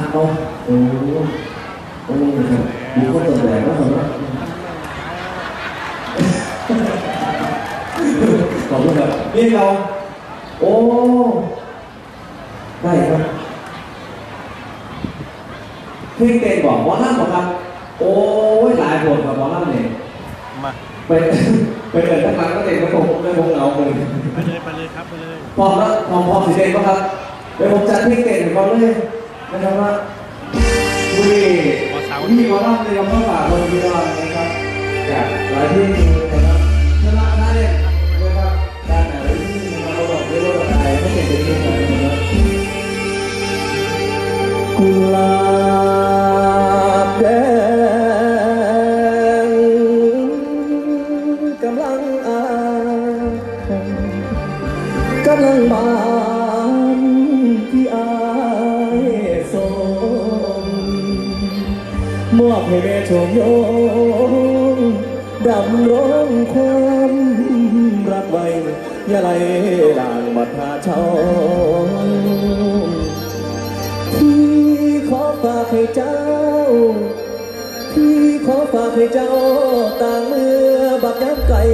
เนาะโอ้โอ้มีคนตัวแหลมแล้วเหรอขอบคุณครับนี่เราโอ้ได้ครับเพลงเต้นบอกว่านั่นบอกครับโอ้ยหลายบทกับว่านั่นเนี่ยมาไปเกิดทั้งหลังก็เต้นกระผมไม่คงเอาเลยไปเลยครับไปเลยพร้อมแล้วพร้อมสิเต้นป่ะครับเดี๋ยวผมจัดเพลงเต้นก่อนเลยนะครับว่ามีว่านั่นเลยเราเมื่อป่าคนมีเรานะครับจากหลายที่นะครับชนะได้นะครับการไหนที่เราบอกได้ว่าอะไรไม่เห็นเป็นยังไงนะครับกุหลาบแดงกำลังบานที่อายส่งมอบให้แม่ชมโยงดำรงความรักไว้อย่าไหลหลังบัดหาเช่าพี่ขอฝากให้เจ้าต่างมือบักน้ำไก่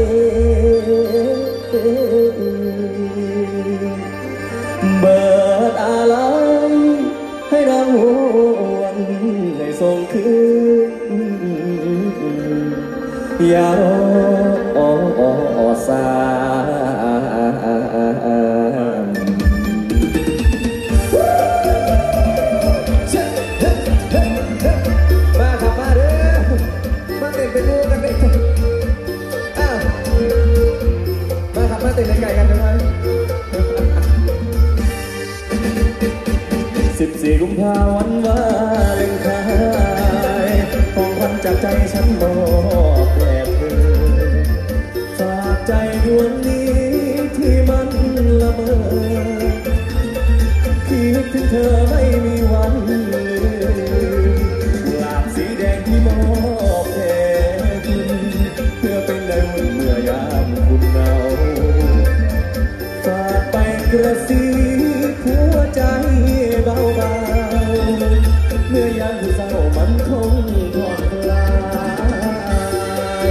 เบิดอะไรให้นางหวนให้ส่งคืนอย่ารอสามาครับมาเด้อมาเต้นเป็นลูกกันเด็กมาครับมาเต้นในไก่กันได้ไหม14 กุมภาพันธ์วันวาเลนไทน์ของขวัญจากใจฉันมอบแด่เธอฝากใจดวงนี้ที่มันละเมอคิดถึงเธอไม่มีวันลืมกุหลาบสีแดงที่มอบแด่คุณเพื่อเป็นได้วุ่นเมื่อยามคุณเหงาฝากไปกระซิบหัวใจเบาเมื่อยามผู้เศร้ามันคงผ่อนคลาย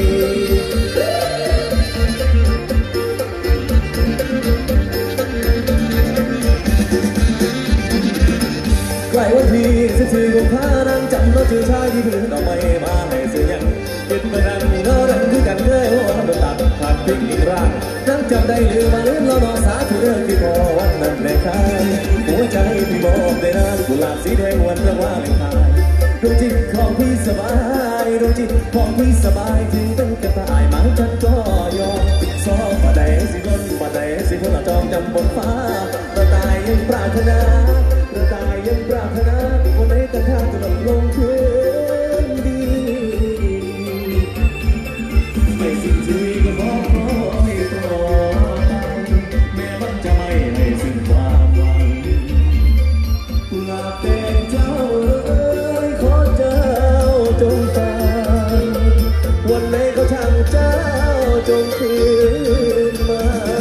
ใกล้วันที่14 กุมภาพันธ์นั้นจำว่าชื่อชายที่พื้นเอาไม่มาให้เสียยังคิดไปนั่งเงาดังคือกันเลยว่าโดนตัดขาดพลิกอีกร่างนั่งจำได้หรือมาลืมเรานอนสาธุเรื่องที่พอวันนั้นในคายหัวใจที่มอบได้นานกุหลาบสีแดงวันระว่าเลนไทน์ดวงจิตของพี่สบายดวงจิตของพี่สบายถึงเป็นกระต่ายหมายฉันก็ยอมซอมาได้สิล้นมาได้สิคนละจองจำบนฟ้ากระต่ายยังปรารถนากระต่ายยังปรารถนาวันไหนกันข้าจะลงพื้นดีไม่สิ้นชีวิตก็บอกให้ต่อไปแม้มันจะไม่ให้สิ้นความหวังกุหลาบแดงเจ้าขอเจ้าจงฟังวันไหนเขาช่างเจ้าจงคืนมา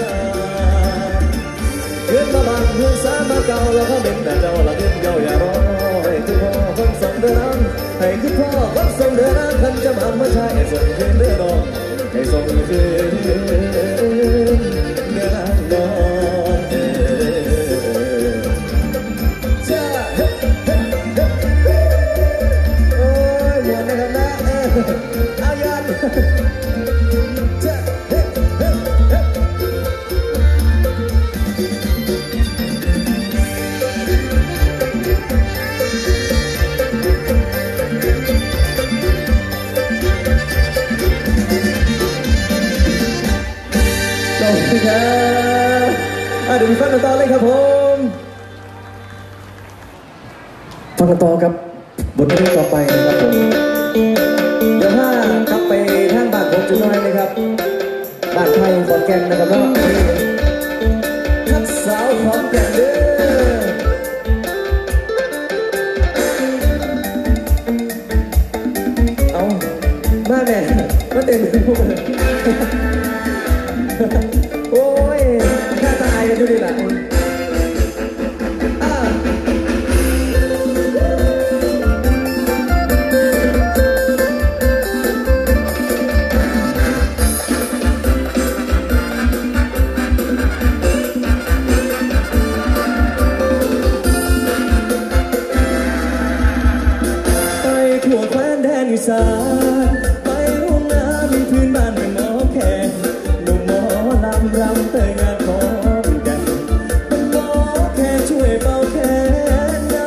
เพื่อนมาบังเพื่อนสามาเก่าแล้วก็เป็นแต่เจ้าละเพื่อนเจ้าอย่ารอให้คือพ่อคนส่งเดินน้ำให้คือพ่อคนส่งเดินน้ำคันจะมาเมื่อชายให้ส่งคืนเดินนอนให้ส่งคืนเดินนอนจ้าโอ้ยหมดนะครับนะอายันจ้าขอบคุณครับเดี๋ยวมีฟังกันต่อเลยครับผมฟังกันต่อกับบทเพลงต่อไปนะครับผมเดี๋ยวถ้ากลับไปทางบ้านผมจุดน้อยนะครับบ้านไทยขอนแก่นนะครับแล้วทักสาวขอนแก่นเด้อเอามาแน่มาเต้นพวกมันโอ้ยแค่ตายกันอยู่ดีแหละสานไปร่วมงานพื้นบ้านเป็นหมอแคนหนุ่มหมอลำรำเตยงานของแก่นเป็นหมอแคนช่วยเป่าแคนนั้น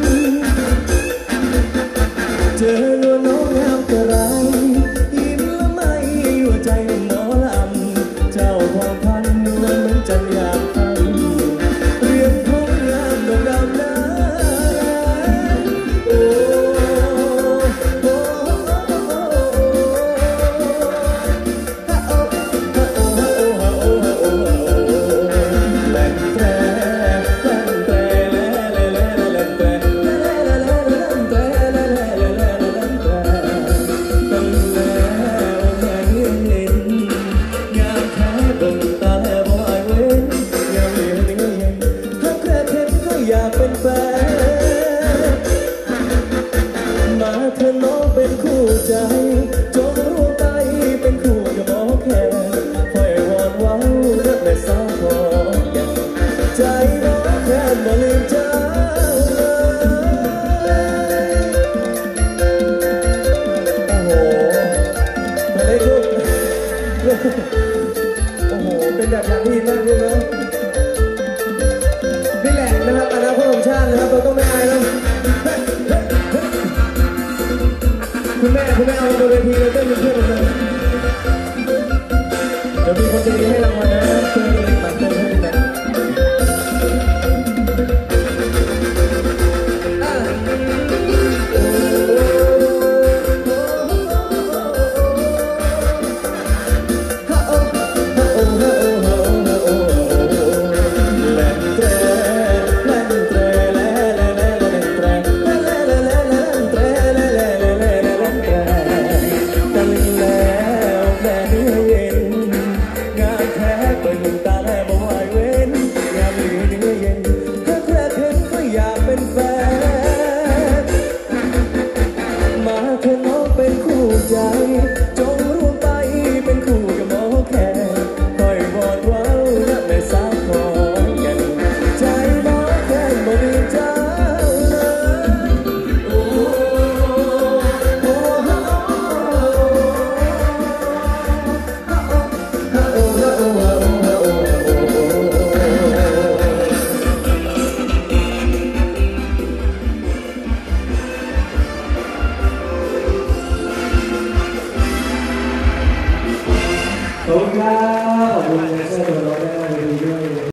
เจอหนูน้องงามกระไรยิ้มละไม่หัวใจหมอลำเจ้าของพันนวลเหมือนจันยามค่ำเรียนของงามดงดำน้โอ้โอ้แล่นแตรแล่นแตรแล่แล่แล่แล่นแตรแล่แล่แล่แล่นแตรแล่แล่แล่แล่นแตรตั้งแล้วแม่เห็นงามแท้ดงตาแล้วบ่อายเว้นงามเลี้ยงเลี้ยงถ้าแค่เห็นก็อยากเป็นแฟนมาเธอน้องเป็นคู่ใจจงรู้ไปเป็นคู่กับหมอแค่คอยวอนเว้ารักแม่สาวพอใจน้องแค่บ่ลืมเจ้าโอ้โหมาเลยลูกโอ้โหเป็นแบบอย่างที่ดีมากเลยเนาะนี่แหละนะครับอนาคตของชาตินะครับเราต้องไม่อายแล้วคุณแม่เอาบนเวทีเลยเต้นเป็นเพื่อนกันเลยเดี๋ยวมีคนจะดีให้รางวัลนะครับเชิญเลยมาเต้นให้นะเป็นคู่ใจจงร่วมไปเป็นคู่กับหมอแคนคอยวอนเว้ารักแม่สาวของแก่นใจหมอแคนบ่มีเจ้าโอ้โอ้ฮะโอ้ฮะโอ้ฮะโอ้ฮะโอ้ฮะโอ้ฮะขอบคุณครับขอบคุณแม่เสื้อตัวน้อยแม่ดีด้วย